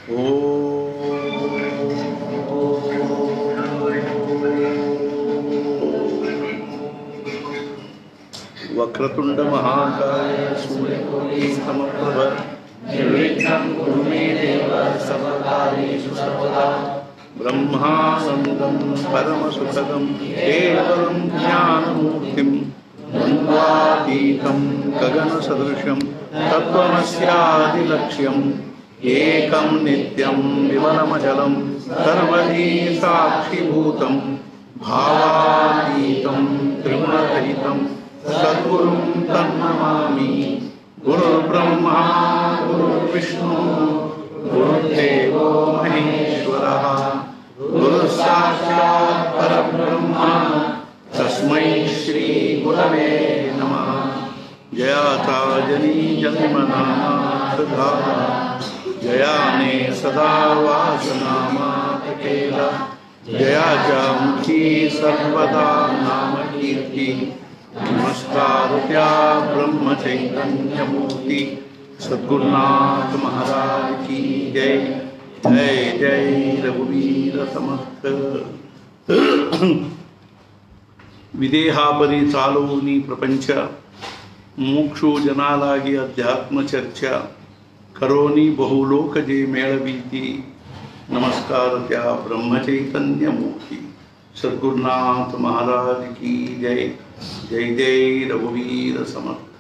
वक्रतुंड महाकाय सूर्यकोटि समप्रभ निर्विघ्नं कुरु मे देव सर्वकार्येषु सर्वदा ब्रह्मानन्दं परमसुखदं केवलं ज्ञानमूर्तिं द्वन्द्वातीतं गगनसदृशं तत्त्वमस्यादिलक्ष्यम् एकं नित्यं विमलमचलं सर्वधी साक्षिभूतं भावातीतं त्रिगुणरहितं सद्गुरुं तन्नमामि। गुरुर्ब्रह्मा गुरुर्विष्णु गुरुर्देवो महेश्वरः गुरुसाक्षात् परब्रह्म तस्मै श्री गुरवे नमः। जयाता जनी जन्मनामा जयाने सदा वासनामातकेला जयाचा मुखी सर्वदा नाम कीर्ति नमस्कार ब्रह्म चैतन्य मूर्ति सद्गुरुनाथ महाराज की जय। जय जय रघुवीर समर्थ। विदेहापरी चालवूनी प्रपंच मोक्षो जनालागी अध्यात्म चर्चा करोनी बहुलोक जे मेळवीती नमस्कार त्या ब्रह्म चैतन्य मूर्ति सद्गुरुनाथ महाराज की जय। जय जय रघुवीर समर्थ।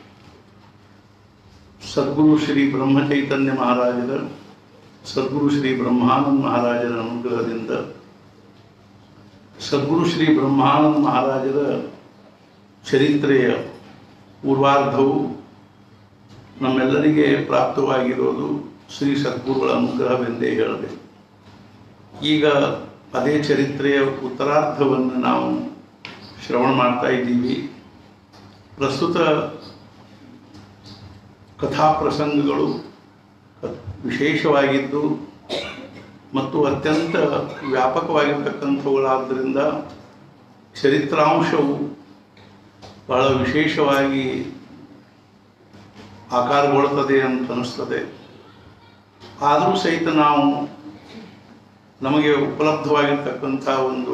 सद्गुरु श्री ब्रह्म चैतन्य महाराजರ सद्गुरु श्री ब्रह्मानंद महाराजರ ಅನುಗ್ರಹದಿಂದ सद्गुरु श्री ब्रह्मानंद महाराजರ ಚರಿತ್ರೆಯ ಪೂರ್ವಾರ್ಧವು ನಮ್ಮೆಲ್ಲರಿಗೆ ಪ್ರಾಪ್ತವಾಗಿರೋದು ಶ್ರೀ ಸದ್ಗುರುಗಳ ಅನುಗ್ರಹವೆಂದೇ ಹೇಳಬೇಕು। ಈಗ ಅದೇ ಚರಿತ್ರೆಯ ಉತ್ತರಾರ್ಧವನ್ನು ನಾವು ಶ್ರವಣ ಮಾಡ್ತಾ ಇದ್ದೀವಿ। ಪ್ರಸ್ತುತ ಕಥಾಪ್ರಸಂಗಗಳು ವಿಶೇಷವಾಗಿದ್ದು ಮತ್ತು ಅತ್ಯಂತ ವ್ಯಾಪಕವಾಗಿರ್ತಕ್ಕಂಥವುಗಳಾದ್ದರಿಂದ ಚರಿತ್ರಾಂಶವು ಬಹಳ ವಿಶೇಷವಾಗಿ ಆಕಾರಗೊಳ್ಳುತ್ತದೆ ಅಂತ ಅನಿಸ್ತದೆ। ಆದರೂ ಸಹಿತ ನಾವು ನಮಗೆ ಉಪಲಬ್ಧವಾಗಿರ್ತಕ್ಕಂಥ ಒಂದು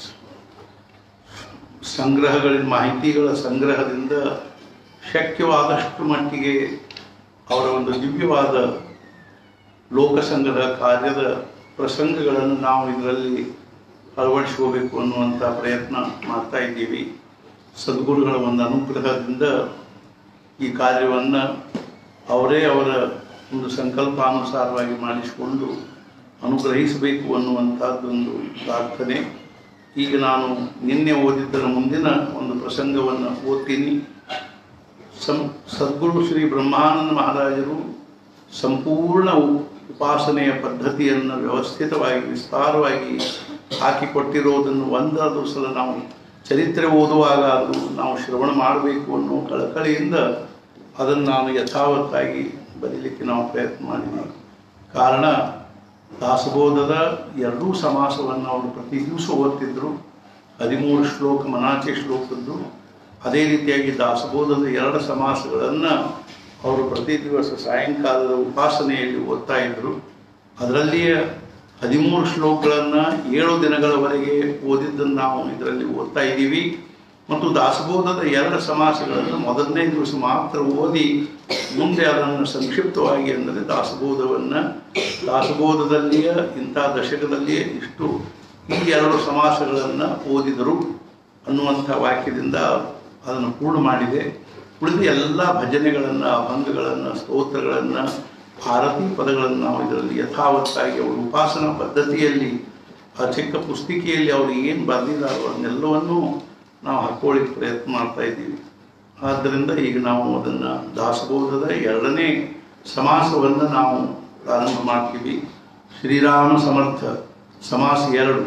ಸಂಗ್ರಹಗಳಿಂದ ಮಾಹಿತಿಗಳ ಸಂಗ್ರಹದಿಂದ ಶಕ್ಯವಾದಷ್ಟು ಮಟ್ಟಿಗೆ ಅವರ ಒಂದು ದಿವ್ಯವಾದ ಲೋಕಸಂಗ್ರಹ ಕಾರ್ಯದ ಪ್ರಸಂಗಗಳನ್ನು ನಾವು ಇದರಲ್ಲಿ ಅಳವಡಿಸ್ಕೋಬೇಕು ಅನ್ನುವಂಥ ಪ್ರಯತ್ನ ಮಾಡ್ತಾ ಇದ್ದೀವಿ। ಸದ್ಗುರುಗಳ ಒಂದು ಅನುಗ್ರಹದಿಂದ ಈ ಕಾರ್ಯವನ್ನು ಅವರೇ ಅವರ ಒಂದು ಸಂಕಲ್ಪಾನುಸಾರವಾಗಿ ಮಾಡಿಸಿಕೊಂಡು ಅನುಗ್ರಹಿಸಬೇಕು ಅನ್ನುವಂಥದ್ದೊಂದು ಪ್ರಾರ್ಥನೆ। ಈಗ ನಾನು ನಿನ್ನೆ ಓದಿದ್ದರ ಮುಂದಿನ ಒಂದು ಪ್ರಸಂಗವನ್ನು ಓದ್ತೀನಿ। ಸದ್ಗುರು ಶ್ರೀ ಬ್ರಹ್ಮಾನಂದ ಮಹಾರಾಜರು ಸಂಪೂರ್ಣ ಉಪಾಸನೆಯ ಪದ್ಧತಿಯನ್ನು ವ್ಯವಸ್ಥಿತವಾಗಿ ವಿಸ್ತಾರವಾಗಿ ಹಾಕಿಕೊಟ್ಟಿರೋದನ್ನು ಒಂದಾದರೂ ಸಲ ನಾವು ಚರಿತ್ರೆ ಓದುವಾಗ ಅದು ನಾವು ಶ್ರವಣ ಮಾಡಬೇಕು ಅನ್ನೋ ಕಳಕಳಿಯಿಂದ ಅದನ್ನು ನಾನು ಯಥಾವತ್ತಾಗಿ ಬರೀಲಿಕ್ಕೆ ನಾವು ಪ್ರಯತ್ನ ಮಾಡಿದ್ದೀವಿ। ಕಾರಣ ದಾಸಬೋಧದ ಎರಡೂ ಸಮಾಸವನ್ನು ಅವರು ಪ್ರತಿ ದಿವಸ ಓದ್ತಿದ್ರು। 13 ಶ್ಲೋಕ ಮನಾಚೆ ಶ್ಲೋಕದ್ದು, ಅದೇ ರೀತಿಯಾಗಿ ದಾಸಬೋಧದ 2 ಸಮಾಸಗಳನ್ನು ಅವರು ಪ್ರತಿ ದಿವಸ ಸಾಯಂಕಾಲದ ಉಪಾಸನೆಯಲ್ಲಿ ಓದ್ತಾ ಇದ್ದರು। ಅದರಲ್ಲಿಯೇ 13 ಶ್ಲೋಕಗಳನ್ನು 7 ದಿನಗಳವರೆಗೆ ಓದಿದ್ದನ್ನು ನಾವು ಇದರಲ್ಲಿ ಓದ್ತಾ ಇದ್ದೀವಿ। ಮತ್ತು ದಾಸಬೋಧದ 2 ಸಮಾಸಗಳನ್ನು ಮೊದಲನೇ ದಿವಸ ಮಾತ್ರ ಓದಿ ಮುಂದೆ ಅದನ್ನು ಸಂಕ್ಷಿಪ್ತವಾಗಿ ಅಂದರೆ ದಾಸಬೋಧದಲ್ಲಿಯ ಇಂಥ ದಶಕದಲ್ಲಿಯೇ ಇಷ್ಟು ಈ 2 ಸಮಾಸಗಳನ್ನು ಓದಿದರು ಅನ್ನುವಂಥ ವಾಕ್ಯದಿಂದ ಅದನ್ನು ಪೂರ್ಣ ಮಾಡಿದೆ। ಉಳಿದ ಎಲ್ಲ ಭಜನೆಗಳನ್ನು, ಅಭಂಗಗಳನ್ನು, ಸ್ತೋತ್ರಗಳನ್ನು, ಭಾರತೀ ಪದಗಳನ್ನು ನಾವು ಇದರಲ್ಲಿ ಯಥಾವತ್ತಾಗಿ ಅವರು ಉಪಾಸನಾ ಪದ್ಧತಿಯಲ್ಲಿ ಆ ಚಿಕ್ಕ ಪುಸ್ತಿಕೆಯಲ್ಲಿ ಅವರು ಏನು ಬರೆದಿದ್ದಾರೋ ಅದನ್ನೆಲ್ಲವನ್ನೂ ನಾವು ಹಾಕ್ಕೊಳ್ಳಿಕ್ಕೆ ಪ್ರಯತ್ನ ಮಾಡ್ತಾ ಇದ್ದೀವಿ। ಆದ್ದರಿಂದ ಈಗ ನಾವು ಅದನ್ನು ದಾಸಬೋಧದ 2ನೇ ಸಮಾಸವನ್ನು ನಾವು ಪ್ರಾರಂಭ ಮಾಡ್ತೀವಿ। ಶ್ರೀರಾಮ ಸಮರ್ಥ ಸಮಾಸ 2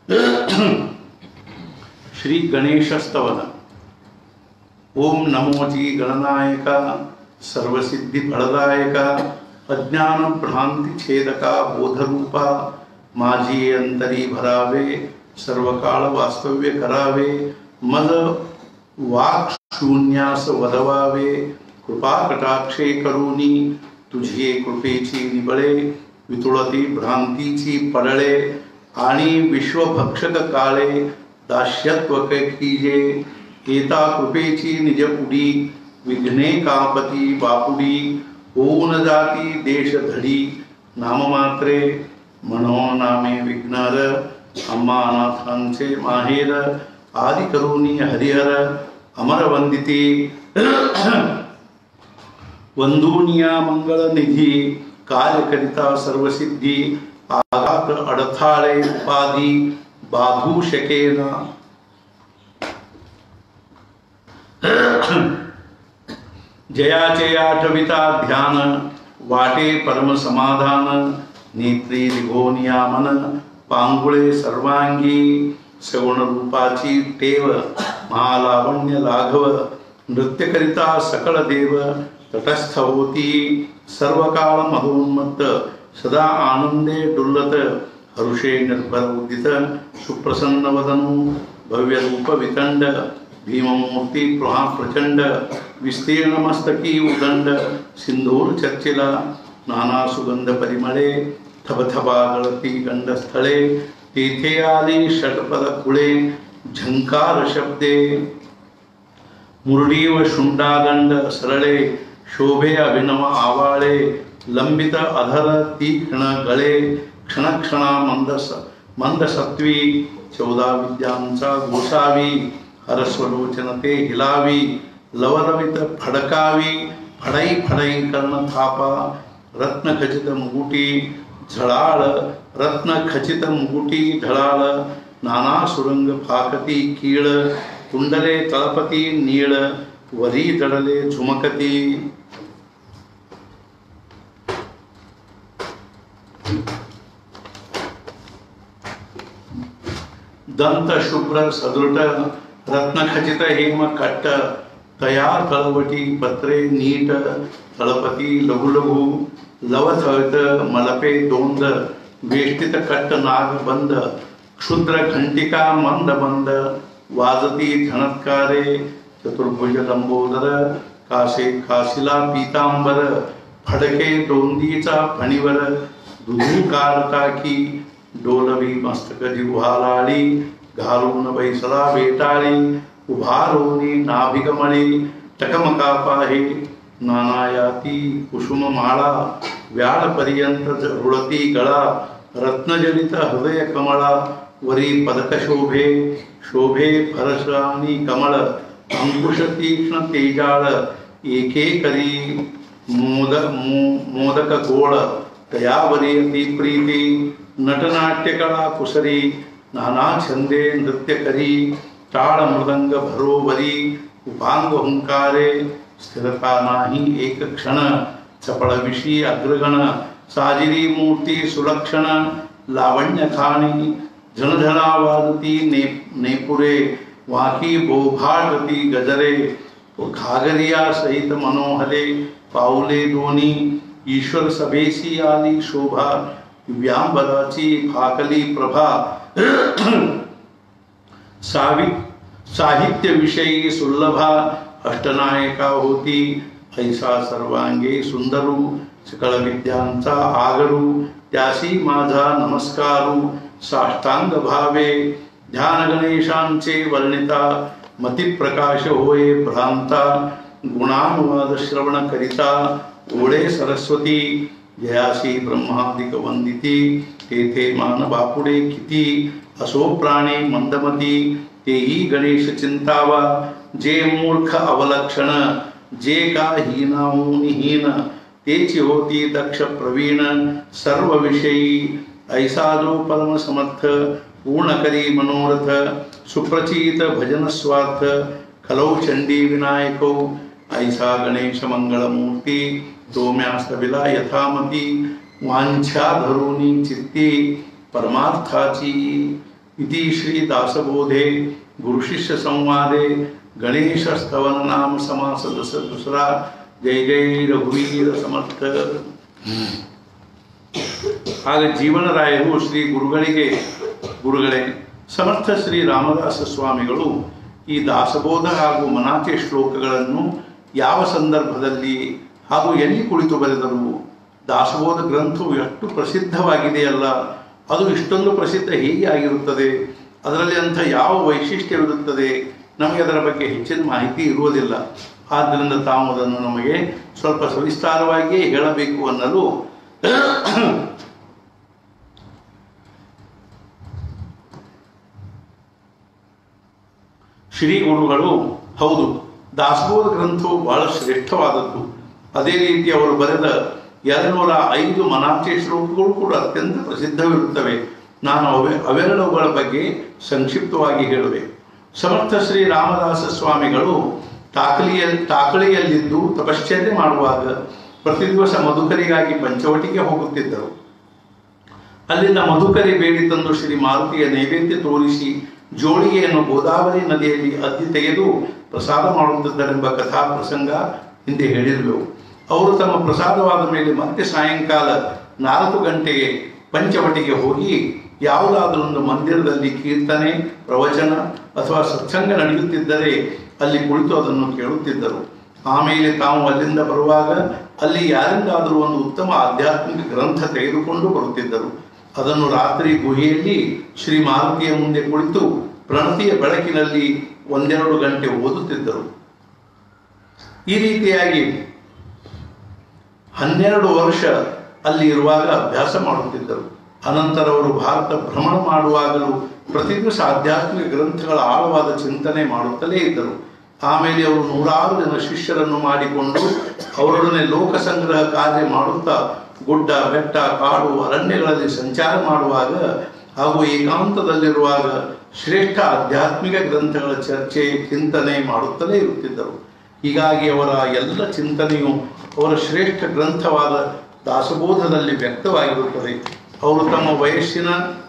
ಶ್ರೀ ಗಣೇಶ ಸ್ತವನ। ಓಂ ನಮೋಜಿ ಗಣನಾಯಕ ಸರ್ವಸಿದ್ಧಿ ಫಲದಾಯಕ अज्ञान भ्रांति छेदका बोधरूप माझी अंतरी भरावे सर्वकाळ वास्तव्य करावे मद वाक शून्यास वदवावे कृपा कटाक्षे करूनी तुझे कृपेची निबळे वितुळती भ्रांतीची पडळे आणि विश्वभक्षक काळे दास्यत्व कीजे एता कृपेची निज उडी विघ्ने कापती बापुडी होऊन जाती देश धडी नाममात्रे मनोनामे विघ्नर अम्मानाथांचे माहेर आदि करुणी हरिहर अमर वंदिते वंदुनिया मंगल निधी कार्यकरिता सर्वसिद्धी आघात अडथाळे उपाधी बाधू शकेना जयाचे आठविता ध्यान वाटे परम समाधान नेत्री रिघोनिया मन पांगुळे सर्वांगी सगुण रूपाची टेव महालावण्य लाघव नृत्य करिता सकळ देव तटस्थ होती सर्व काळ मधोन्मत्त सदा आनंदे डुल्लत हरुषे निर्भर उदित सुप्रसन्न वदनु भव्य रूप वितंड भीममूर्ती प्रचंड विस्तीर्ण मस्तकी उदंड सिंधूर चर्चिला नाना सुगंध परिमळे थबथबा गळती गंडस्थळे तेथे आली षटपद कुळे झंकार शब्दे मुरडी व शुंडादंड सरळे शोभे अभिनव आवाळे लंबित अधर तीक्ष्ण गळे क्षणक्षणा मंदसत्वी 14 विद्यांचा गोसावी हरस्वलोचन ते हिलावी लवलवित फडकावी फडई फडई कर्ण थापा रत्न खचित मुकुटी झळाळ रत्न खचित मुकुटी ढळाळ नाना सुरंग फाकती कीळ कुंडले तळपती नीळ वरी दडले झुमकती दंत शुभ्र सदृढ रत्नखचित हेम कट्ट तया तळवटी पत्रे नीट तळपती लघु लघु लवथळत मलपे दोंद वेष्टित कट्ट नाग बंद क्षुद्र घंटिका मंद बंद वाजती झणत्कारे चतुर्भुज लंबोदर कासे काशिला पीतांबर फडके दोंदीचा फणीवर दुधू काढता की डोलवी मस्तक जिव्हालाळी घालून बैसला बेटाळी उभारोनी नाभिकमळी टकमका पाहे नानायाती कुसुम माळा व्याळ पर्यंत रुळती गळा रत्नजलित हृदय कमळा वरी पदक शोभे शोभे फरस आणि कमळ अंकुश तीक्ष्ण तेजाळ एके करी मोदक गोळ तयावरी अति प्रीती नटनाट्य कळा कुसरी नाना छंदे नृत्य करी टाळ मृदंग भरोवरी उपांग हुंकारे स्थिरता नाही एक क्षण चपळ विशी अग्रगण साजिरी मूर्ती सुलक्षण लावण्य खाणी झणझणा वाजती नेपुरे वाकी बोभाटती गजरे घागरिया सहित मनोहरे पाऊले दोनी ईश्वर सभेसी आली शोभा व्यांबराची फाकली प्रभा साहित्य विषयी सुलभा अष्टनायका होती ऐसा सर्वांगे सुंदरू सकळ विद्यांचा आगरू त्यासी माझा नमस्कारू साष्टांग भावे ध्यान गणेशांचे वर्णिता मती प्रकाश होय भ्रांता गुणानुवाद श्रवण करिता ओळे सरस्वती जयासी ब्रह्मादिक वंदिती तेथे मान बापुडे किती असो प्राणी मंदमती तेही गणेश चिंतावा जे मूर्ख अवलक्षण जे का हीनाहून हीन तेची होती दक्ष प्रवीण सर्व विषयी ऐसा जो परम समर्थ पूर्ण करी मनोरथ सुप्रचित भजन स्वार्थ खलौ चंडी विनायको ऐसा गणेश मंगल मूर्ती दोम्यास्तविला यथामती वांछा धरुणी चित्ती परमार्थाची इति श्री दासबोधे गुरुशिष्य संवादे गणेश स्तवन नाम समास दुसरा जय जय रघुवीर समर्थ ಹಾಗೆ ಜೀವನರಾಯರು ಶ್ರೀ ಗುರುಗಳೇ ಸಮರ್ಥ ಶ್ರೀ ರಾಮದಾಸ ಸ್ವಾಮಿಗಳು ಈ ದಾಸಬೋಧ ಹಾಗೂ ಮನಾಚೆ ಶ್ಲೋಕಗಳನ್ನು ಯಾವ ಸಂದರ್ಭದಲ್ಲಿ ಹಾಗೂ ಎಲ್ಲಿ ಕುಳಿತು ಬರೆದರು, ದಾಸಬೋಧ ಗ್ರಂಥವು ಎಷ್ಟು ಪ್ರಸಿದ್ಧವಾಗಿದೆಯಲ್ಲ, ಅದು ಇಷ್ಟೊಂದು ಪ್ರಸಿದ್ಧ ಹೇಗೆ ಆಗಿರುತ್ತದೆ, ಅದರಲ್ಲಿ ಅಂಥ ಯಾವ ವೈಶಿಷ್ಟ್ಯವಿರುತ್ತದೆ, ನಮಗೆ ಅದರ ಬಗ್ಗೆ ಹೆಚ್ಚಿನ ಮಾಹಿತಿ ಇರುವುದಿಲ್ಲ. ಆದ್ದರಿಂದ ತಾವು ಅದನ್ನು ನಮಗೆ ಸ್ವಲ್ಪ ಸವಿಸ್ತಾರವಾಗಿಯೇ ಹೇಳಬೇಕು ಅನ್ನಲು ಶ್ರೀ ಗುರುಗಳು, ಹೌದು, ದಾಸಬೋಧ ಗ್ರಂಥವು ಬಹಳ ಶ್ರೇಷ್ಠವಾದದ್ದು. ಅದೇ ರೀತಿ ಅವರು ಬರೆದ 205 ಮನಾಚೆ ಶ್ಲೋಕಗಳು ಕೂಡ ಅತ್ಯಂತ ಪ್ರಸಿದ್ಧವಿರುತ್ತವೆ. ನಾನು ಅವೆರಡುಗಳ ಬಗ್ಗೆ ಸಂಕ್ಷಿಪ್ತವಾಗಿ ಹೇಳುವೆ. ಸಮರ್ಥ ಶ್ರೀ ರಾಮದಾಸ ಸ್ವಾಮಿಗಳು ತಾಕಳಿಯಲ್ಲಿದ್ದು ತಪಶ್ಚರ್ಯ ಮಾಡುವಾಗ ಪ್ರತಿ ದಿವಸ ಮಧುಕರಿಗಾಗಿ ಪಂಚವಟಿಗೆ ಹೋಗುತ್ತಿದ್ದರು. ಅಲ್ಲಿಂದ ಮಧುಕರಿ ಬೇಡಿ ತಂದು ಶ್ರೀ ಮಾರುತಿಯ ನೈವೇದ್ಯ ತೋರಿಸಿ ಜೋಳಿಗೆಯನ್ನು ಗೋದಾವರಿ ನದಿಯಲ್ಲಿ ಅದ್ದಿ ತೆಗೆದು ಪ್ರಸಾದ ಮಾಡುತ್ತಿದ್ದರೆಂಬ ಕಥಾ ಪ್ರಸಂಗ ಹಿಂದೆ ಹೇಳಿರುವೆವು. ಅವರು ತಮ್ಮ ಪ್ರಸಾದವಾದ ಮೇಲೆ ಮತ್ತೆ ಸಾಯಂಕಾಲ 4 ಗಂಟೆಗೆ ಪಂಚವಟಿಗೆ ಹೋಗಿ ಯಾವುದಾದರೂ ಒಂದು ಮಂದಿರದಲ್ಲಿ ಕೀರ್ತನೆ, ಪ್ರವಚನ ಅಥವಾ ಸತ್ಸಂಗ ನಡೆಯುತ್ತಿದ್ದರೆ ಅಲ್ಲಿ ಕುಳಿತು ಅದನ್ನು ಕೇಳುತ್ತಿದ್ದರು. ಆಮೇಲೆ ತಾವು ಅಲ್ಲಿಂದ ಬರುವಾಗ ಅಲ್ಲಿ ಯಾರಿಂದಾದರೂ ಒಂದು ಉತ್ತಮ ಆಧ್ಯಾತ್ಮಿಕ ಗ್ರಂಥ ತೆಗೆದುಕೊಂಡು ಬರುತ್ತಿದ್ದರು. ಅದನ್ನು ರಾತ್ರಿ ಗುಹೆಯಲ್ಲಿ ಶ್ರೀ ಮಾರುತಿಯ ಮುಂದೆ ಕುಳಿತು ಪ್ರಣತಿಯ ಬೆಳಕಿನಲ್ಲಿ 1-2 ಗಂಟೆ ಓದುತ್ತಿದ್ದರು. ಈ ರೀತಿಯಾಗಿ 12 ವರ್ಷ ಅಲ್ಲಿ ಇರುವಾಗ ಅಭ್ಯಾಸ ಮಾಡುತ್ತಿದ್ದರು. ಅನಂತರ ಅವರು ಭಾರತ ಭ್ರಮಣ ಮಾಡುವಾಗಲೂ ಪ್ರತಿ ದಿವಸ ಆಧ್ಯಾತ್ಮಿಕ ಗ್ರಂಥಗಳ ಆಳವಾದ ಚಿಂತನೆ ಮಾಡುತ್ತಲೇ ಇದ್ದರು. ಆಮೇಲೆ ಅವರು 100 ಜನ ಶಿಷ್ಯರನ್ನು ಮಾಡಿಕೊಂಡು ಅವರೊಡನೆ ಲೋಕ ಸಂಗ್ರಹ ಕಾರ್ಯ ಮಾಡುತ್ತಾ ಗುಡ್ಡ, ಬೆಟ್ಟ, ಕಾಡು, ಅರಣ್ಯಗಳಲ್ಲಿ ಸಂಚಾರ ಮಾಡುವಾಗ ಹಾಗೂ ಏಕಾಂತದಲ್ಲಿರುವಾಗ ಶ್ರೇಷ್ಠ ಆಧ್ಯಾತ್ಮಿಕ ಗ್ರಂಥಗಳ ಚರ್ಚೆ, ಚಿಂತನೆ ಮಾಡುತ್ತಲೇ ಇರುತ್ತಿದ್ದರು. ಹೀಗಾಗಿ ಅವರ ಎಲ್ಲ ಚಿಂತನೆಯು ಅವರ ಶ್ರೇಷ್ಠ ಗ್ರಂಥವಾದ ದಾಸಬೋಧದಲ್ಲಿ ವ್ಯಕ್ತವಾಗಿರುತ್ತದೆ. ಅವರು ತಮ್ಮ ವಯಸ್ಸಿನ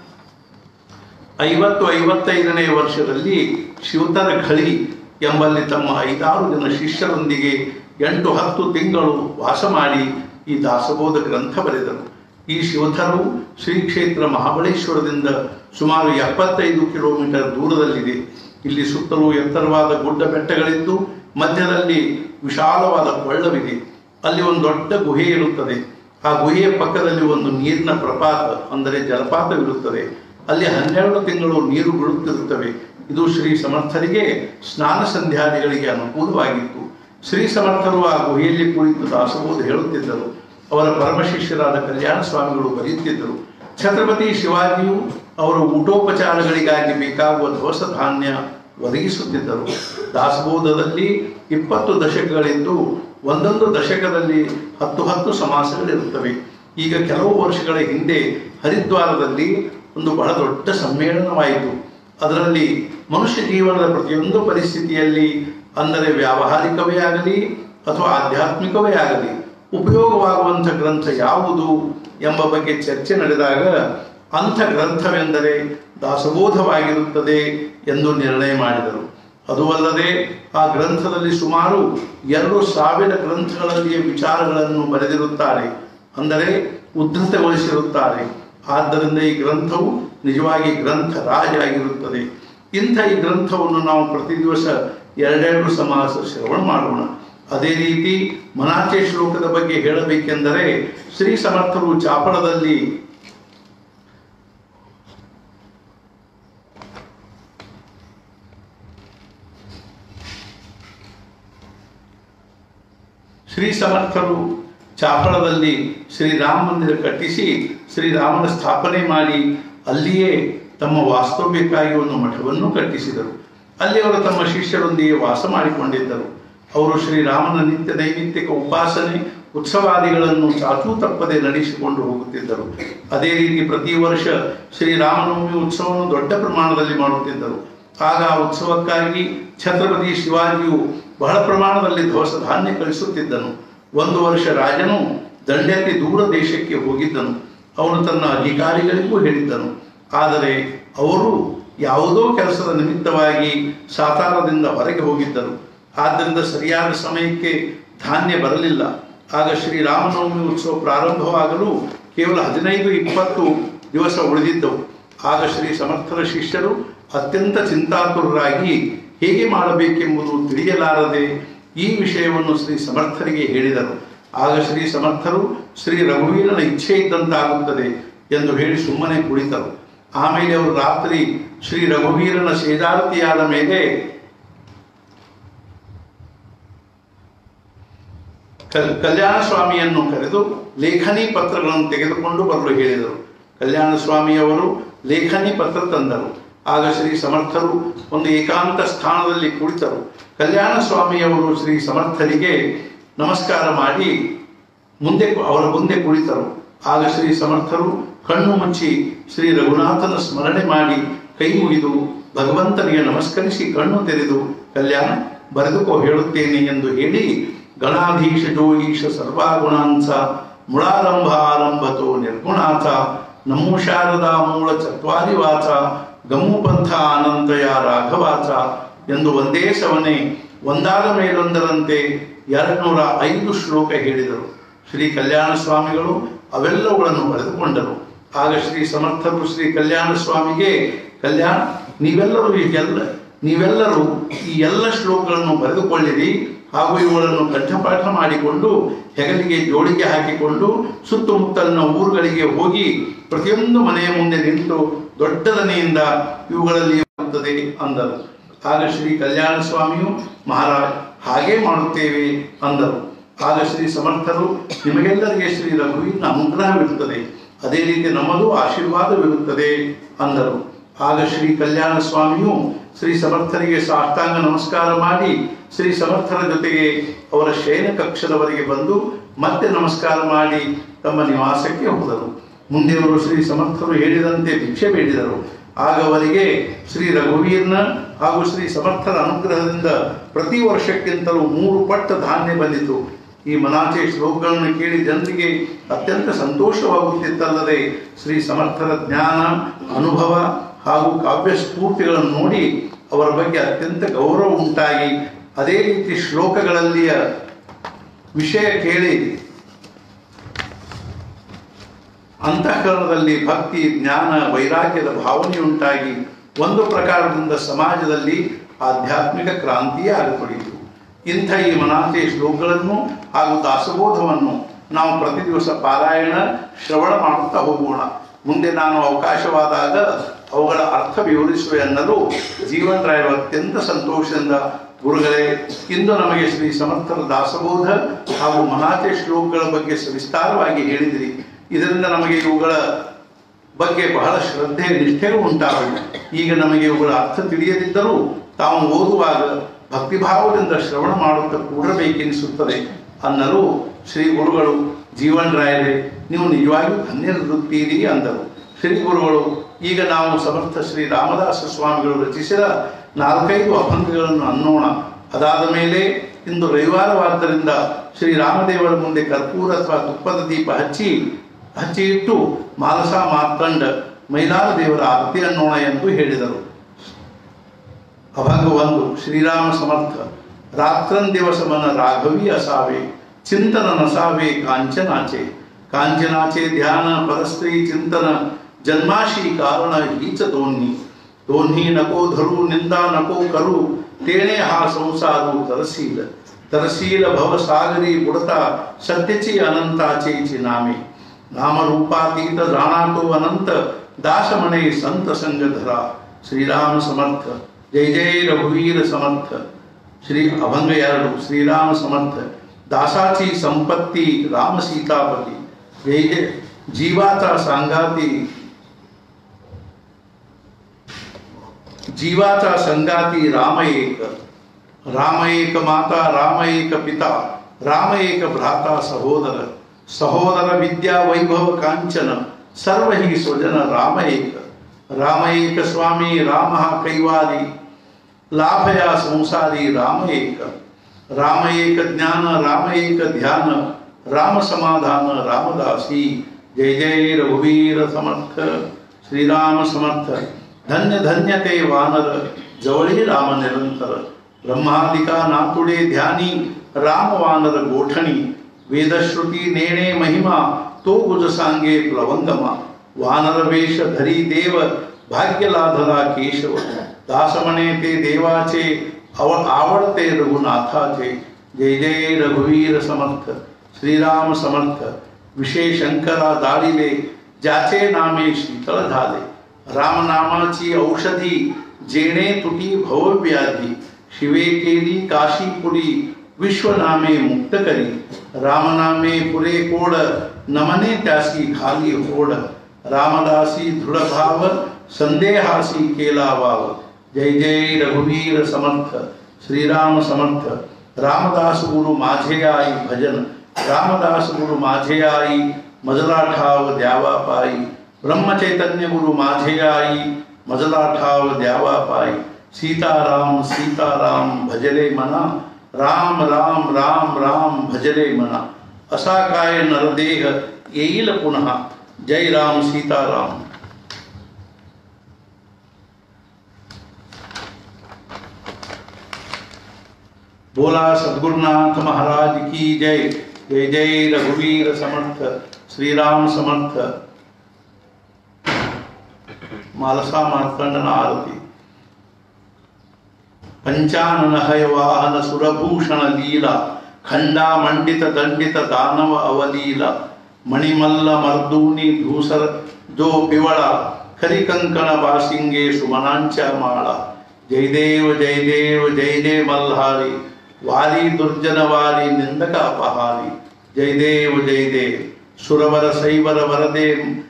50-55ನೇ ವರ್ಷದಲ್ಲಿ ಶಿವತರ ಘಳಿ ಎಂಬಲ್ಲಿ ತಮ್ಮ 5-6 ಜನ ಶಿಷ್ಯರೊಂದಿಗೆ 8-10 ತಿಂಗಳು ವಾಸ ಮಾಡಿ ಈ ದಾಸಬೋಧ ಗ್ರಂಥ ಬರೆದರು. ಈ ಶಿವಥರು ಶ್ರೀ ಕ್ಷೇತ್ರ ಮಹಾಬಳೇಶ್ವರದಿಂದ ಸುಮಾರು 75 ಕಿಲೋಮೀಟರ್ ದೂರದಲ್ಲಿದೆ. ಇಲ್ಲಿ ಸುತ್ತಲೂ ಎತ್ತರವಾದ ಗುಡ್ಡ ಬೆಟ್ಟಗಳಿದ್ದು ಮಧ್ಯದಲ್ಲಿ ವಿಶಾಲವಾದ ಕೊಳ್ಳವಿದೆ. ಅಲ್ಲಿ ಒಂದು ದೊಡ್ಡ ಗುಹೆ ಇರುತ್ತದೆ. ಆ ಗುಹೆಯ ಪಕ್ಕದಲ್ಲಿ ಒಂದು ನೀರಿನ ಪ್ರಪಾತ ಅಂದರೆ ಜಲಪಾತವಿರುತ್ತದೆ. ಅಲ್ಲಿ 12 ತಿಂಗಳು ನೀರು ಬೀಳುತ್ತಿರುತ್ತವೆ. ಇದು ಶ್ರೀ ಸಮರ್ಥರಿಗೆ ಸ್ನಾನ ಸಂಧ್ಯಾದಿಗಳಿಗೆ ಅನುಕೂಲವಾಗಿತ್ತು. ಶ್ರೀ ಸಮರ್ಥರು ಆ ಗುಹೆಯಲ್ಲಿ ಕುಳಿತು ದಾಸಬೋಧ ಹೇಳುತ್ತಿದ್ದರು. ಅವರ ಪರಮಶಿಷ್ಯರಾದ ಕಲ್ಯಾಣ ಸ್ವಾಮಿಗಳು ಬರೆಯುತ್ತಿದ್ದರು. ಛತ್ರಪತಿ ಶಿವಾಜಿಯು ಅವರ ಊಟೋಪಚಾರಗಳಿಗಾಗಿ ಬೇಕಾಗುವ ದವಸ ಧಾನ್ಯ ಒದಗಿಸುತ್ತಿದ್ದರು. ದಾಸಬೋಧದಲ್ಲಿ 20 ದಶಕಗಳಿದ್ದು ಒಂದೊಂದು ದಶಕದಲ್ಲಿ 10 ಸಮಾಸಗಳಿರುತ್ತವೆ. ಈಗ ಕೆಲವು ವರ್ಷಗಳ ಹಿಂದೆ ಹರಿದ್ವಾರದಲ್ಲಿ ಒಂದು ಬಹಳ ದೊಡ್ಡ ಸಮ್ಮೇಳನವಾಯಿತು. ಅದರಲ್ಲಿ ಮನುಷ್ಯ ಜೀವನದ ಪ್ರತಿಯೊಂದು ಪರಿಸ್ಥಿತಿಯಲ್ಲಿ, ಅಂದರೆ ವ್ಯಾವಹಾರಿಕವೇ ಆಗಲಿ ಅಥವಾ ಆಧ್ಯಾತ್ಮಿಕವೇ ಆಗಲಿ, ಉಪಯೋಗವಾಗುವಂಥ ಗ್ರಂಥ ಯಾವುದು ಎಂಬ ಬಗ್ಗೆ ಚರ್ಚೆ ನಡೆದಾಗ ಅಂಥ ಗ್ರಂಥವೆಂದರೆ ದಾಸಬೋಧವಾಗಿರುತ್ತದೆ ಎಂದು ನಿರ್ಣಯ ಮಾಡಿದರು. ಅದು ಅಲ್ಲದೆ ಆ ಗ್ರಂಥದಲ್ಲಿ ಸುಮಾರು 2,000 ಗ್ರಂಥಗಳಲ್ಲಿಯ ವಿಚಾರಗಳನ್ನು ಬರೆದಿರುತ್ತಾರೆ, ಅಂದರೆ ಉದ್ಧತಗೊಳಿಸಿರುತ್ತಾರೆ. ಆದ್ದರಿಂದ ಈ ಗ್ರಂಥವು ನಿಜವಾಗಿ ಗ್ರಂಥ ರಾಜ ಆಗಿರುತ್ತದೆ. ಇಂಥ ಈ ಗ್ರಂಥವನ್ನು ನಾವು ಪ್ರತಿ ದಿವಸ 2 ಸಮಾಸ ಶ್ರವಣ ಮಾಡೋಣ. ಅದೇ ರೀತಿ ಮನಾಚೆ ಶ್ಲೋಕದ ಬಗ್ಗೆ ಹೇಳಬೇಕೆಂದರೆ ಶ್ರೀ ಸಮರ್ಥರು ಚಾಪಡದಲ್ಲಿ ಶ್ರೀರಾಮ ಮಂದಿರ ಕಟ್ಟಿಸಿ ಶ್ರೀರಾಮನ ಸ್ಥಾಪನೆ ಮಾಡಿ ಅಲ್ಲಿಯೇ ತಮ್ಮ ವಾಸ್ತವ್ಯಕ್ಕಾಗಿ ಒಂದು ಮಠವನ್ನು ಕಟ್ಟಿಸಿದರು. ಅಲ್ಲಿ ಅವರು ತಮ್ಮ ಶಿಷ್ಯರೊಂದಿಗೆ ವಾಸ ಮಾಡಿಕೊಂಡಿದ್ದರು. ಅವರು ಶ್ರೀರಾಮನ ನಿತ್ಯ ನೈಮಿತ್ತಿಕ ಉಪಾಸನೆ, ಉತ್ಸವಾದಿಗಳನ್ನು ಚಾಚೂ ತಪ್ಪದೆ ನಡೆಸಿಕೊಂಡು ಹೋಗುತ್ತಿದ್ದರು. ಅದೇ ರೀತಿ ಪ್ರತಿ ವರ್ಷ ಶ್ರೀರಾಮನವಮಿ ಉತ್ಸವವನ್ನು ದೊಡ್ಡ ಪ್ರಮಾಣದಲ್ಲಿ ಮಾಡುತ್ತಿದ್ದರು. ಆಗ ಆ ಉತ್ಸವಕ್ಕಾಗಿ ಛತ್ರಪತಿ ಶಿವಾಜಿಯು ಬಹಳ ಪ್ರಮಾಣದಲ್ಲಿ ದವಸ ಧಾನ್ಯ ಕಳಿಸುತ್ತಿದ್ದನು. ಒಂದು ವರ್ಷ ರಾಜನು ದಂಡೆತ್ತಿ ದೂರ ದೇಶಕ್ಕೆ ಹೋಗಿದ್ದನು. ಅವನು ತನ್ನ ಅಧಿಕಾರಿಗಳಿಗೂ ಹೇಳಿದ್ದನು. ಆದರೆ ಅವರು ಯಾವುದೋ ಕೆಲಸದ ನಿಮಿತ್ತವಾಗಿ ಸಾತಾರದಿಂದ ಹೊರಗೆ ಹೋಗಿದ್ದರು. ಆದ್ದರಿಂದ ಸರಿಯಾದ ಸಮಯಕ್ಕೆ ಧಾನ್ಯ ಬರಲಿಲ್ಲ. ಆಗ ಶ್ರೀರಾಮನವಮಿ ಉತ್ಸವ ಪ್ರಾರಂಭವಾಗಲು ಕೇವಲ 15-20 ದಿವಸ ಉಳಿದಿದ್ದವು. ಆಗ ಶ್ರೀ ಸಮರ್ಥರ ಶಿಷ್ಯರು ಅತ್ಯಂತ ಚಿಂತಾತುರರಾಗಿ ಹೇಗೆ ಮಾಡಬೇಕೆಂಬುದು ತಿಳಿಯಲಾರದೆ ಈ ವಿಷಯವನ್ನು ಶ್ರೀ ಸಮರ್ಥರಿಗೆ ಹೇಳಿದರು. ಆಗ ಶ್ರೀ ಸಮರ್ಥರು ಶ್ರೀ ರಘುವೀರನ ಇಚ್ಛೆ ಇದ್ದಂತಾಗುತ್ತದೆ ಎಂದು ಹೇಳಿ ಸುಮ್ಮನೆ ಕುಳಿತರು. ಆಮೇಲೆ ಅವರು ರಾತ್ರಿ ಶ್ರೀ ರಘುವೀರನ ಸೇದಾರತಿಯಾದ ಮೇಲೆ ಕಲ್ಯಾಣ ಸ್ವಾಮಿಯನ್ನು ಕರೆದು ಲೇಖನಿ ಪತ್ರಗಳನ್ನು ತೆಗೆದುಕೊಂಡು ಬರಲು ಹೇಳಿದರು. ಕಲ್ಯಾಣ ಸ್ವಾಮಿಯವರು ಲೇಖನಿ ಪತ್ರ ತಂದರು. ಆಗ ಶ್ರೀ ಸಮರ್ಥರು ಒಂದು ಏಕಾಂತ ಸ್ಥಾನದಲ್ಲಿ ಕುಳಿತರು. ಕಲ್ಯಾಣ ಸ್ವಾಮಿಯವರು ಶ್ರೀ ಸಮರ್ಥರಿಗೆ ನಮಸ್ಕಾರ ಮಾಡಿ ಅವರ ಮುಂದೆ ಕುಳಿತರು. ಆಗ ಶ್ರೀ ಸಮರ್ಥರು ಕಣ್ಣು ಮುಚ್ಚಿ ಶ್ರೀ ರಘುನಾಥನ ಸ್ಮರಣೆ ಮಾಡಿ ಕೈ ಮುಗಿದು ಭಗವಂತನಿಗೆ ನಮಸ್ಕರಿಸಿ ಕಣ್ಣು ತೆರೆದು ಕಲ್ಯಾಣ ಬರೆದುಕೋ ಹೇಳುತ್ತೇನೆ ಎಂದು ಹೇಳಿ ಗಣಾಧೀಶ ಜೋಗೀಶ ಸರ್ವಾಗುಣಾಂಸ ಮುಳಾರಂಭ ಆರಂಭತೋ ನಿರ್ಗುಣಾಥ ನಮೋ ಶಾರದಾ ಮೂಲ ಚತ್ವಾರಿ ವಾಚ ಗಮು ಪಂಥ ಅನಂತಯ ರಾಘವಾಚ ಎಂದು ಒಂದೇ ಸವನೆ ಒಂದಾದ ಮೇಲೊಂದರಂತೆ 205 ಶ್ಲೋಕ ಹೇಳಿದರು. ಶ್ರೀ ಕಲ್ಯಾಣ ಸ್ವಾಮಿಗಳು ಅವೆಲ್ಲವುಗಳನ್ನು ಬರೆದುಕೊಂಡರು. ಆಗ ಶ್ರೀ ಸಮರ್ಥರು ಶ್ರೀ ಕಲ್ಯಾಣ ಸ್ವಾಮಿಗೆ ಕಲ್ಯಾಣ ನೀವೆಲ್ಲರೂ ಈ ಎಲ್ಲ ಶ್ಲೋಕಗಳನ್ನು ಬರೆದುಕೊಳ್ಳಿರಿ ಹಾಗೂ ಇವುಗಳನ್ನು ಕಂಠಪಾಠ ಮಾಡಿಕೊಂಡು ಹೆಗಲಿಗೆ ಜೋಳಿಗೆ ಹಾಕಿಕೊಂಡು ಸುತ್ತಮುತ್ತಲಿನ ಊರುಗಳಿಗೆ ಹೋಗಿ ಪ್ರತಿಯೊಂದು ಮನೆಯ ಮುಂದೆ ನಿಂತು ದೊಡ್ಡ ದನಿಯಿಂದ ಇವುಗಳಲ್ಲಿ ಆಗುತ್ತದೆ ಅಂದರು. ಆಗ ಶ್ರೀ ಕಲ್ಯಾಣ ಸ್ವಾಮಿಯು ಮಹಾರಾಜ್ ಹಾಗೇ ಮಾಡುತ್ತೇವೆ ಅಂದರು. ಆಗ ಶ್ರೀ ಸಮರ್ಥರು ನಿಮಗೆಲ್ಲರಿಗೆ ಶ್ರೀ ರಘುವೀರನ ಅನುಗ್ರಹವಿರುತ್ತದೆ, ಅದೇ ರೀತಿ ನಮ್ಮದು ಆಶೀರ್ವಾದವಿರುತ್ತದೆ ಅಂದರು. ಆಗ ಶ್ರೀ ಕಲ್ಯಾಣ ಸ್ವಾಮಿಯು ಶ್ರೀ ಸಮರ್ಥರಿಗೆ ಸಾಷ್ಟಾಂಗ ನಮಸ್ಕಾರ ಮಾಡಿ ಶ್ರೀ ಸಮರ್ಥರ ಜೊತೆಗೆ ಅವರ ಶಯನ ಕಕ್ಷದವರೆಗೆ ಬಂದು ಮತ್ತೆ ನಮಸ್ಕಾರ ಮಾಡಿ ತಮ್ಮ ನಿವಾಸಕ್ಕೆ ಹೋದರು. ಮುಂದೆ ಅವರು ಶ್ರೀ ಸಮರ್ಥರು ಹೇಳಿದಂತೆ ಭಿಕ್ಷೆ ಬೇಡಿದರು. ಆಗ ಅವರಿಗೆ ಶ್ರೀ ರಘುವೀರನ ಹಾಗೂ ಶ್ರೀ ಸಮರ್ಥರ ಅನುಗ್ರಹದಿಂದ ಪ್ರತಿ ವರ್ಷಕ್ಕಿಂತಲೂ 3 ಪಟ್ಟು ಧಾನ್ಯ ಬಂದಿತು. ಈ ಮನಾಚೆ ಶ್ಲೋಕಗಳನ್ನು ಕೇಳಿ ಜನರಿಗೆ ಅತ್ಯಂತ ಸಂತೋಷವಾಗುತ್ತಿತ್ತಲ್ಲದೆ ಶ್ರೀ ಸಮರ್ಥರ ಜ್ಞಾನ, ಅನುಭವ ಹಾಗೂ ಕಾವ್ಯ ಸ್ಫೂರ್ತಿಗಳನ್ನು ನೋಡಿ ಅವರ ಬಗ್ಗೆ ಅತ್ಯಂತ ಗೌರವ ಉಂಟಾಗಿ ಅದೇ ರೀತಿ ಶ್ಲೋಕಗಳಲ್ಲಿಯ ವಿಷಯ ಕೇಳಿ ಅಂತಃಕರಣದಲ್ಲಿ ಭಕ್ತಿ, ಜ್ಞಾನ, ವೈರಾಗ್ಯದ ಭಾವನೆಯುಂಟಾಗಿ ಒಂದು ಪ್ರಕಾರದಿಂದ ಸಮಾಜದಲ್ಲಿ ಆಧ್ಯಾತ್ಮಿಕ ಕ್ರಾಂತಿಯೇ ಆಗತೊಡಗಿತು. ಇಂಥ ಈ ಮನಾತೆ ಶ್ಲೋಕಗಳನ್ನು ಹಾಗೂ ದಾಸಬೋಧವನ್ನು ನಾವು ಪ್ರತಿ ದಿವಸ ಪಾರಾಯಣ ಶ್ರವಣ ಮಾಡುತ್ತಾ ಹೋಗೋಣ. ಮುಂದೆ ನಾನು ಅವಕಾಶವಾದಾಗ ಅವುಗಳ ಅರ್ಥ ವಿವರಿಸುವೆ ಅನ್ನಲು ಜೀವನ್ ರಾಯರು ಅತ್ಯಂತ ಸಂತೋಷದಿಂದ ಗುರುಗಳೇ, ಇಂದು ನಮಗೆ ಶ್ರೀ ಸಮರ್ಥರ ದಾಸಬೋಧ ಹಾಗೂ ಮನಾತೆ ಶ್ಲೋಕಗಳ ಬಗ್ಗೆ ಸವಿಸ್ತಾರವಾಗಿ ಹೇಳಿದಿರಿ. ಇದರಿಂದ ನಮಗೆ ಇವುಗಳ ಬಗ್ಗೆ ಬಹಳ ಶ್ರದ್ಧೆ, ನಿಷ್ಠೆಗಳು ಉಂಟಾಗಿವೆ. ಈಗ ನಮಗೆ ಇವುಗಳ ಅರ್ಥ ತಿಳಿಯದಿದ್ದರೂ ತಾವು ಓದುವಾಗ ಭಕ್ತಿಭಾವದಿಂದ ಶ್ರವಣ ಮಾಡುತ್ತಾ ಕೂಡಬೇಕೆನಿಸುತ್ತದೆ ಅನ್ನಲು ಶ್ರೀ ಗುರುಗಳು ಜೀವನ್ ರಾಯರೇ, ನೀವು ನಿಜವಾಗಿಯೂ ಧನ್ಯರಿರುತ್ತೀರಿ ಅಂದರು. ಶ್ರೀ ಗುರುಗಳು, ಈಗ ನಾವು ಸಮರ್ಥ ಶ್ರೀ ರಾಮದಾಸ ಸ್ವಾಮಿಗಳು ರಚಿಸಿದ 4-5 ಅಭಂಗಗಳನ್ನು ಅನ್ನೋಣ. ಅದಾದ ಮೇಲೆ ಇಂದು ರವಿವಾರವಾದ್ದರಿಂದ ಶ್ರೀ ರಾಮದೇವರ ಮುಂದೆ ಕರ್ಪೂರ ಅಥವಾ ತುಪ್ಪದ ದೀಪ ಹಚ್ಚಿ ಇಟ್ಟು ಮಾನಸ ಮಾರ್ಕಂಡ ಮೈಲಾರ ದೇವರ ಆರತಿ ಅನ್ನೋಣ ಎಂದು ಹೇಳಿದರು. ಅಭಂಗ 1. ಶ್ರೀರಾಮ ಸಮರ್ಥ. ರಾತ್ರನ್ ದಿವಸಮನ ರಾಘವಿ ಅಸಾವೆ, ಚಿಂತನ ನಸಾವೆ ಕಾಂಚನಾಚೆ. ಕಾಂಚನಾಚೆ ಧ್ಯಾನ ಪರಸ್ತ್ರೀ ಚಿಂತನ, ಜನ್ಮಾಶಿ ಕಾರಣ ಹೀಚ दोन्ही नको धरू निंदा नको करू, तेणे हा संसारू तरसील. तरसील भवसागरी बुडता, सत्यची अनंताचे नामे. नामरूपातीत जाणा तो अनंत, दास म्हणे संत संग धरा. श्रीराम समर्थ. जय जय रघुवीर समर्थ. श्री अभंग 2. श्रीराम समर्थ. दासाची संपत्ती राम सीतापती. जय जय जीवाचा सांगाती, जीवाचा संगाती राम एक. राम एक माता, राम एक पिता, राम एक भ्राता सहोदर. सहोदर विद्या वैभव कांचन, सर्व ही स्वजन राम एक. राम एक स्वामी राम हा कैवारी, लाभया संसारी राम एक. राम एक ज्ञान राम एक ध्यान, राम समाधान रामदासी. जय जय रघुवीर समर्थ. श्रीराम समर्थ. धन्य धन्य ते वानर, जवळी राम निरंतर. ब्रह्मादिका नातुडे ध्यानी, राम वानर गोठणी. वेदश्रुती नेणे महिमा, तो गुज सांगे प्लवंगमा. वानर वेश धरी देव, भाग्य लाधला केशव. दास म्हणे ते देवाचे, आवडते रघुनाथाचे. जय जय रघुवीर समर्थ. श्रीराम समर्थ विशेष शंकरा दाडिले ज्याचे नामे शीतळ झाले राम नामाची औषधी जेणे तुटी भवव्याधी शिवे केली काशीपुरी विश्वनामे मुक्त करी रामनामे पुरे कोड नमने त्यासी खाली होड रामदासी दृढभाव संदेहासी केला वाव जय जय रघुवीर समर्थ श्रीराम समर्थ रामदास गुरु माझे आई भजन रामदास गुरु माझे आई मजला ठाव द्यावा पाई ब्रह्मचैतन्य गुरु माझे आई मजला ठाव द्यावा पाई सीताराम सीताराम भजले मना राम राम राम राम भजले मना असा काय नरदेह येईल पुन्हा जय राम सीताराम। बोला सद्गुरुनाथ महाराज की जय। जय जय रघुवीर समर्थ श्रीराम समर्थ। मालसा मार्कंडन आरती। पंचानन हय वाहन सुरभूषण लीला खंडा मंडित दंडित दानव अवलीला मणिमल्ल मर्दूनी धूसर जो पिवळा खरी कंकण बासिंगे सुमनांच्या माळा जय देव जय देव जय जय मल्हारी वारी दुर्जन वारी निंदक अपहारी जय देव जय देव सुरवर सैवर वरदे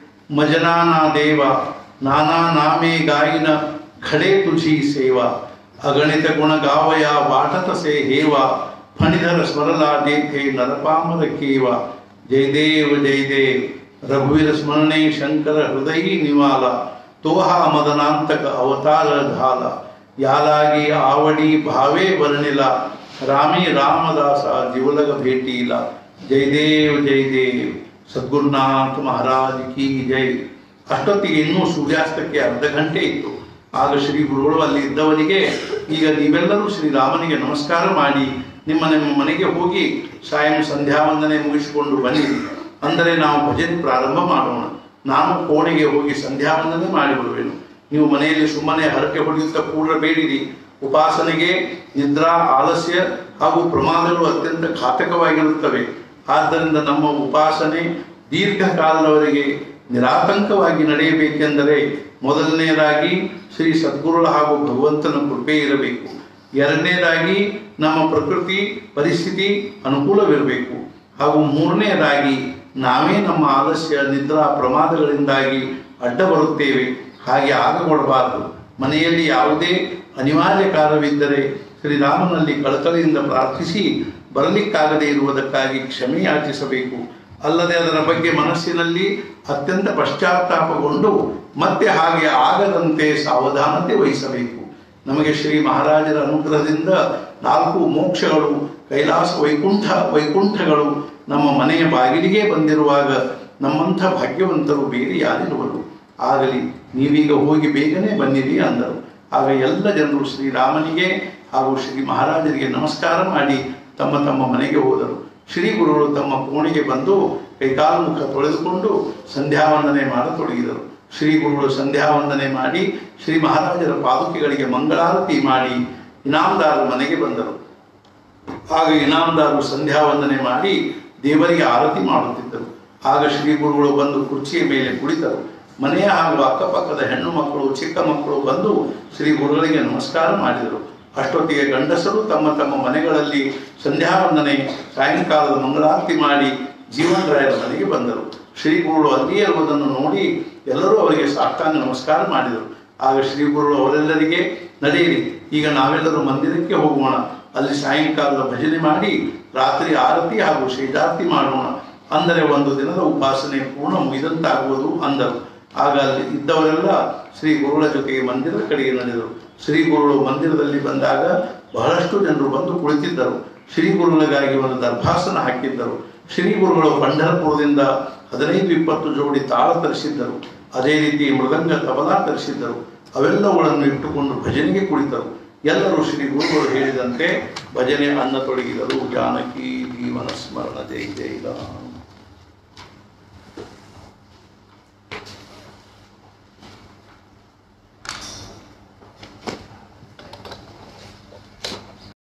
मजनाना देवा नाना नामे गायन खडे तुझी सेवा अगणित गुण गावया वाटत से हेवा फणिधर स्वरला जेथे नरपामर केवा जय देव जय देव रघुवीर स्मरणे शंकर हृदयी निवाला तो हा मदनांतक अवतार झाला यालागी आवडी भावे वर्णिला रामी रामदासा जीवलग भेटीला जय देव जय देव सद्गुरुनाथ महाराज की जय। ಅಷ್ಟೊತ್ತಿಗೆ ಇನ್ನೂ ಸೂರ್ಯಾಸ್ತಕ್ಕೆ ಅರ್ಧ ಗಂಟೆ ಇತ್ತು। ಆಗ ಶ್ರೀ ಗುರುಗಳು ಅಲ್ಲಿ ಇದ್ದವರಿಗೆ ಈಗ ನೀವೆಲ್ಲರೂ ಶ್ರೀರಾಮನಿಗೆ ನಮಸ್ಕಾರ ಮಾಡಿ ನಿಮ್ಮ ಮನೆಗೆ ಹೋಗಿ ಸಾಯಂ ಸಂಧ್ಯಾವಂದನೆ ಮುಗಿಸಿಕೊಂಡು ಬನ್ನಿ, ಅಂದರೆ ನಾವು ಭಜನೆ ಪ್ರಾರಂಭ ಮಾಡೋಣ। ನಾನು ಕೋಣೆಗೆ ಹೋಗಿ ಸಂಧ್ಯಾವಂದನೆ ಮಾಡಿ ಬರುವೆನು, ನೀವು ಮನೆಯಲ್ಲಿ ಸುಮ್ಮನೆ ಹರಕೆ ಹೊಡೆಯುತ್ತಾ ಕೂಡಬೇಡಿರಿ। ಉಪಾಸನೆಗೆ ನಿದ್ರಾ ಆಲಸ್ಯ ಹಾಗೂ ಪ್ರಮಾದಗಳು ಅತ್ಯಂತ ಘಾತಕವಾಗಿರುತ್ತವೆ। ಆದ್ದರಿಂದ ನಮ್ಮ ಉಪಾಸನೆ ದೀರ್ಘಕಾಲದವರೆಗೆ ನಿರಾತಂಕವಾಗಿ ನಡೆಯಬೇಕೆಂದರೆ ಮೊದಲನೆಯದಾಗಿ ಶ್ರೀ ಸದ್ಗುರುಗಳ ಹಾಗೂ ಭಗವಂತನ ಕೃಪೆ ಇರಬೇಕು, ಎರಡನೇದಾಗಿ ನಮ್ಮ ಪ್ರಕೃತಿ ಪರಿಸ್ಥಿತಿ ಅನುಕೂಲವಿರಬೇಕು, ಹಾಗೂ ಮೂರನೆಯದಾಗಿ ನಾವೇ ನಮ್ಮ ಆಲಸ್ಯ ನಿದ್ರಾ ಪ್ರಮಾದಗಳಿಂದಾಗಿ ಅಡ್ಡ ಬರುತ್ತೇವೆ, ಹಾಗೆ ಆಗಕೊಡಬಾರದು। ಮನೆಯಲ್ಲಿ ಯಾವುದೇ ಅನಿವಾರ್ಯ ಕಾರ್ಯವಿದ್ದರೆ ಶ್ರೀರಾಮನಲ್ಲಿ ಕಳಕಳಿಯಿಂದ ಪ್ರಾರ್ಥಿಸಿ ಬರಲಿಕ್ಕಾಗದೇ ಇರುವುದಕ್ಕಾಗಿ ಕ್ಷಮೆ ಯಾಚಿಸಬೇಕು। ಅಲ್ಲದೆ ಅದರ ಬಗ್ಗೆ ಮನಸ್ಸಿನಲ್ಲಿ ಅತ್ಯಂತ ಪಶ್ಚಾತ್ತಾಪಗೊಂಡು ಮತ್ತೆ ಹಾಗೆ ಆಗದಂತೆ ಸಾವಧಾನತೆ ವಹಿಸಬೇಕು। ನಮಗೆ ಶ್ರೀ ಮಹಾರಾಜರ ಅನುಗ್ರಹದಿಂದ 4 ಮೋಕ್ಷಗಳು ಕೈಲಾಸ ವೈಕುಂಠಗಳು ನಮ್ಮ ಮನೆಯ ಬಾಗಿಲಿಗೆ ಬಂದಿರುವಾಗ ನಮ್ಮಂಥ ಭಾಗ್ಯವಂತರು ಬೇರೆ ಯಾರಿರುವರು? ಆಗಲಿ, ನೀವೀಗ ಹೋಗಿ ಬೇಗನೆ ಬನ್ನಿರಿ ಅಂದರು। ಆಗ ಎಲ್ಲ ಜನರು ಶ್ರೀರಾಮನಿಗೆ ಹಾಗೂ ಶ್ರೀ ಮಹಾರಾಜರಿಗೆ ನಮಸ್ಕಾರ ಮಾಡಿ ತಮ್ಮ ತಮ್ಮ ಮನೆಗೆ ಹೋದರು। ಶ್ರೀ ಗುರುಗಳು ತಮ್ಮ ಕೋಣೆಗೆ ಬಂದು ಕೈಕಾಲು ಮುಖ ತೊಳೆದುಕೊಂಡು ಸಂಧ್ಯಾವಂದನೆ ಮಾಡತೊಡಗಿದರು। ಶ್ರೀ ಗುರುಗಳು ಸಂಧ್ಯಾವಂದನೆ ಮಾಡಿ ಶ್ರೀ ಮಹಾರಾಜರ ಪಾದುಕೆಗಳಿಗೆ ಮಂಗಳಾರತಿ ಮಾಡಿ ಇನಾಮದಾರರ ಮನೆಗೆ ಬಂದರು। ಆಗ ಇನಾಮದಾರರು ಸಂಧ್ಯಾವಂದನೆ ಮಾಡಿ ದೇವರಿಗೆ ಆರತಿ ಮಾಡುತ್ತಿದ್ದರು। ಆಗ ಶ್ರೀ ಗುರುಗಳು ಬಂದು ಕುರ್ಚಿಯ ಮೇಲೆ ಕುಳಿತರು। ಮನೆಯ ಹಾಗೂ ಅಕ್ಕಪಕ್ಕದ ಹೆಣ್ಣು ಮಕ್ಕಳು ಚಿಕ್ಕ ಮಕ್ಕಳು ಬಂದು ಶ್ರೀ ಗುರುಗಳಿಗೆ ನಮಸ್ಕಾರ ಮಾಡಿದರು। ಅಷ್ಟೊತ್ತಿಗೆ ಗಂಡಸರು ತಮ್ಮ ತಮ್ಮ ಮನೆಗಳಲ್ಲಿ ಸಂಧ್ಯಾವಂದನೆ ಸಾಯಂಕಾಲದ ಮಂಗಳಾರತಿ ಮಾಡಿ ಜೀವನರಾಯರ ಮನೆಗೆ ಬಂದರು। ಶ್ರೀ ಗುರುಗಳು ಅಲ್ಲಿಯೇ ಇರುವುದನ್ನು ನೋಡಿ ಎಲ್ಲರೂ ಅವರಿಗೆ ಸಾಷ್ಟಾಂಗ ನಮಸ್ಕಾರ ಮಾಡಿದರು। ಆಗ ಶ್ರೀ ಗುರುಗಳು ಅವರೆಲ್ಲರಿಗೆ ನಡೆಯಿರಿ, ಈಗ ನಾವೆಲ್ಲರೂ ಮಂದಿರಕ್ಕೆ ಹೋಗೋಣ, ಅಲ್ಲಿ ಸಾಯಂಕಾಲದ ಭಜನೆ ಮಾಡಿ ರಾತ್ರಿ ಆರತಿ ಹಾಗೂ ಶೇಷಾರತಿ ಮಾಡೋಣ, ಅಂದರೆ ಒಂದು ದಿನದ ಉಪಾಸನೆ ಪೂರ್ಣ ಮುಗಿದಂತಾಗುವುದು ಅಂದರು। ಆಗ ಅಲ್ಲಿ ಇದ್ದವರೆಲ್ಲ ಶ್ರೀ ಗುರುಗಳ ಜೊತೆಗೆ ಮಂದಿರದ ಕಡೆಗೆ ನಡೆದರು। ಶ್ರೀ ಗುರುಗಳು ಮಂದಿರದಲ್ಲಿ ಬಂದಾಗ ಬಹಳಷ್ಟು ಜನರು ಬಂದು ಕುಳಿತಿದ್ದರು। ಶ್ರೀ ಗುರುಗಳಿಗಾಗಿ ಒಂದು ದರ್ಭಾಸನ ಹಾಕಿದ್ದರು। ಶ್ರೀ ಗುರುಗಳು ಪಂಢರಪುರದಿಂದ 15-20 ಜೋಡಿ ತಾಳ ತರಿಸಿದ್ದರು। ಅದೇ ರೀತಿ ಮೃದಂಗ ತಬಲಾ ತರಿಸಿದ್ದರು। ಅವೆಲ್ಲವುಗಳನ್ನು ಇಟ್ಟುಕೊಂಡು ಭಜನೆಗೆ ಕುಳಿತರು। ಎಲ್ಲರೂ ಶ್ರೀ ಗುರುಗಳು ಹೇಳಿದಂತೆ ಭಜನೆ ಅನ್ನತೊಡಗಿದರು। ಜಾನಕಿ ಜೀವನ ಸ್ಮರಣ ಜೈ ಜೈ ರಾಮ।